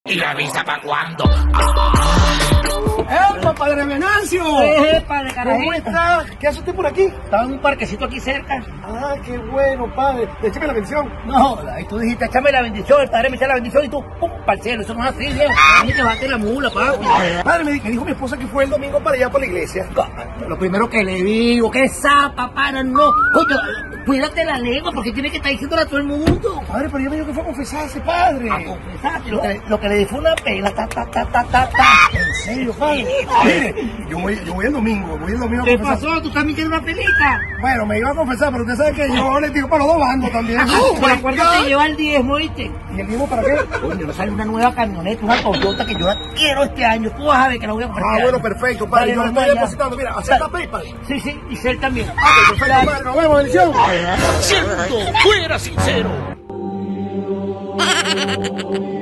¿Y la visa para cuándo? ¡Epa, padre Venancio! Padre ¿Cómo Carajito. está? ¿Qué hace usted por aquí? Estaba en un parquecito aquí cerca. Ah, qué bueno, padre. Écheme la bendición. No, y tú dijiste, échame la bendición, el padre me echa la bendición y tú, pum, para el cielo. Eso no es así, viejo. Tienes que bajarte la mula, papi. Padre, me dijo mi esposa que fue el domingo para allá, para la iglesia. Lo primero que le digo, que zapa, para no. Coño, cuídate la lengua porque tiene que estar diciéndole a todo el mundo. Padre, pero ella me dijo que fue a confesarse, padre. A confesarte, lo que le di fue una pela, ¿En serio, padre? Mire, yo voy el domingo, a ¿Qué confesar. pasó? ¿Tú también tienes una pelita? Bueno, me iba a confesar, pero usted sabe que yo le digo para los dos bandos también. Pero acuérdate, lleva el diezmo, ¿oíste? ¿Y el mismo para qué? Coño, no sale una nueva camioneta, una Toyota que yo la quiero este año. Tú vas a ver que la voy a comprar. Ah, bueno, perfecto, padre. Yo le estoy depositando. Mira, acepta PayPal. Sí, y Cel también. Perfecto, padre. Nos vemos, bendición. Siendo fuera sincero.